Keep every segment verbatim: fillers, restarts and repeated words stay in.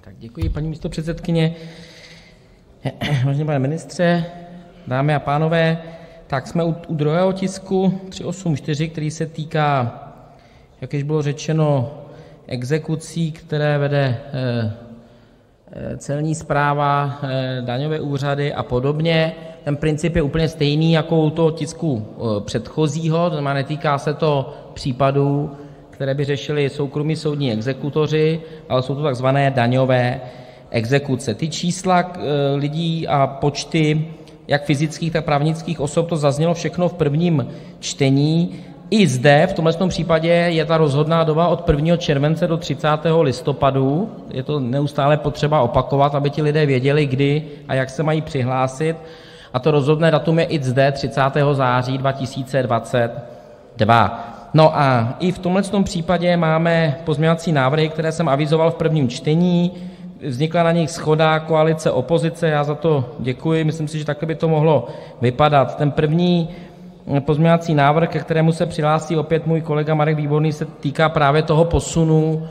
Tak děkuji, paní místopředsedkyně. Vážený pane ministře, dámy a pánové, tak jsme u, u druhého tisku tři osm čtyři, který se týká, jak již bylo řečeno, exekucí, které vede eh, celní správa, eh, daňové úřady a podobně. Ten princip je úplně stejný jako u toho tisku eh, předchozího, to znamená, netýká se to případů, které by řešili soukromí soudní exekutoři, ale jsou to takzvané daňové exekuce. Ty čísla lidí a počty jak fyzických, tak právnických osob, to zaznělo všechno v prvním čtení. I zde v tomhle případě je ta rozhodná doba od prvního července do třicátého listopadu. Je to neustále potřeba opakovat, aby ti lidé věděli, kdy a jak se mají přihlásit. A to rozhodné datum je i zde třicátého září dva tisíce dvacet dva. No a i v tomhle případě máme pozměňovací návrhy, které jsem avizoval v prvním čtení. Vznikla na nich shoda koalice, opozice, já za to děkuji, myslím si, že takhle by to mohlo vypadat. Ten první pozměňovací návrh, ke kterému se přihlásí opět můj kolega Marek Výborný, se týká právě toho posunu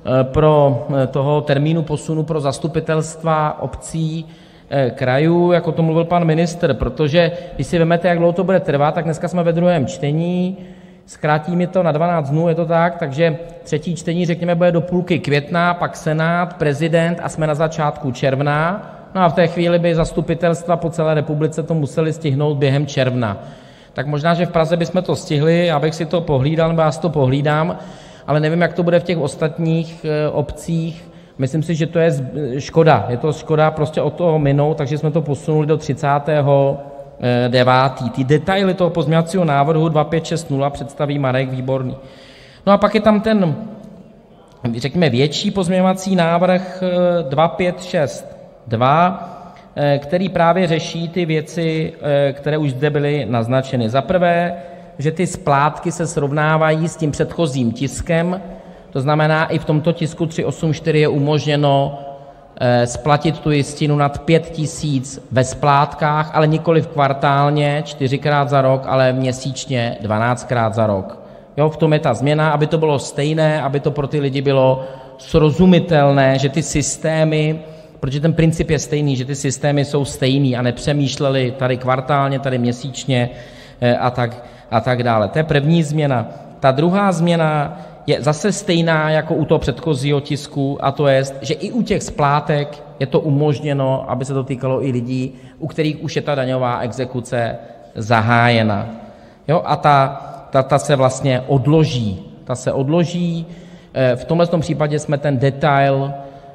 pro toho termínu posunu pro zastupitelstva obcí, krajů, jak o tom mluvil pan ministr, protože když si vezmete, jak dlouho to bude trvat, tak dneska jsme ve druhém čtení, zkrátí mi to na dvanáct dnů, je to tak, takže třetí čtení, řekněme, bude do půlky května, pak Senát, prezident a jsme na začátku června. No a v té chvíli by zastupitelstva po celé republice to museli stihnout během června. Tak možná, že v Praze bychom to stihli, já bych si to pohlídal, nebo já si to pohlídám, ale nevím, jak to bude v těch ostatních obcích. Myslím si, že to je škoda. Je to škoda prostě od toho minout, takže jsme to posunuli do třicátého devátého Ty detaily toho pozměňovacího návrhu dva pět šest nula představí Marek Výborný. No a pak je tam ten, řekněme, větší pozměňovací návrh dva pět šest dva, který právě řeší ty věci, které už zde byly naznačeny. Za prvé, že ty splátky se srovnávají s tím předchozím tiskem, to znamená, i v tomto tisku tři osm čtyři je umožněno splatit tu jistinu nad pět tisíc ve splátkách, ale nikoliv kvartálně, čtyřikrát za rok, ale měsíčně dvanáctkrát za rok. Jo, v tom je ta změna, aby to bylo stejné, aby to pro ty lidi bylo srozumitelné, že ty systémy, protože ten princip je stejný, že ty systémy jsou stejný a nepřemýšleli tady kvartálně, tady měsíčně a tak, a tak dále. To je první změna. Ta druhá změna je zase stejná jako u toho předchozího tisku, a to je, že i u těch splátek je to umožněno, aby se to týkalo i lidí, u kterých už je ta daňová exekuce zahájena. Jo, a ta, ta, ta se vlastně odloží. Ta se odloží. V tomhle případě jsme ten detail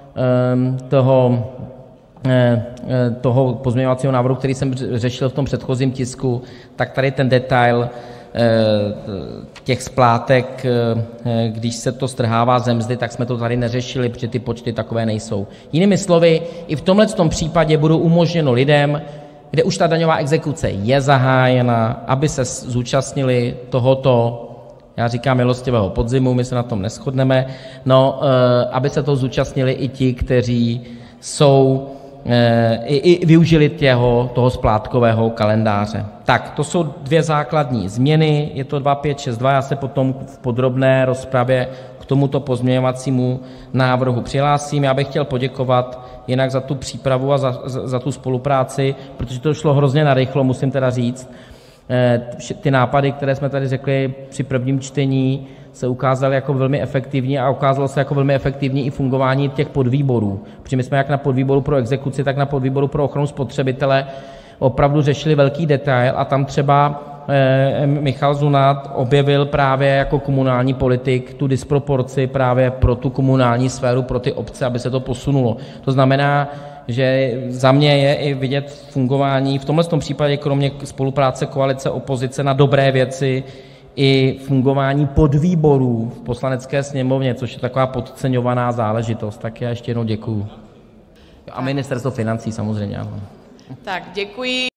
toho, toho pozměňovacího návrhu, který jsem řešil v tom předchozím tisku, tak tady ten detail těch splátek, když se to strhává ze mzdy, tak jsme to tady neřešili, protože ty počty takové nejsou. Jinými slovy, i v tomhle případě budou umožněno lidem, kde už ta daňová exekuce je zahájena, aby se zúčastnili tohoto, já říkám, milostivého podzimu, my se na tom neshodneme, no, aby se to zúčastnili i ti, kteří jsou I, i využili těho, toho splátkového kalendáře. Tak, to jsou dvě základní změny, je to dva pět šest dva, já se potom v podrobné rozpravě k tomuto pozměňovacímu návrhu přihlásím. Já bych chtěl poděkovat jinak za tu přípravu a za, za, za tu spolupráci, protože to šlo hrozně narychlo, musím teda říct. Ty nápady, které jsme tady řekli při prvním čtení, se ukázaly jako velmi efektivní a ukázalo se jako velmi efektivní i fungování těch podvýborů. Protože my jsme jak na podvýboru pro exekuci, tak na podvýboru pro ochranu spotřebitele opravdu řešili velký detail a tam třeba eh, Michal Zunat objevil právě jako komunální politik tu disproporci právě pro tu komunální sféru, pro ty obce, aby se to posunulo. To znamená, že za mě je i vidět fungování v tomhle případě, kromě spolupráce koalice, opozice na dobré věci, i fungování podvýborů v Poslanecké sněmovně, což je taková podceňovaná záležitost. Tak já ještě jednou děkuju. A ministerstvo financí samozřejmě. Tak děkuji.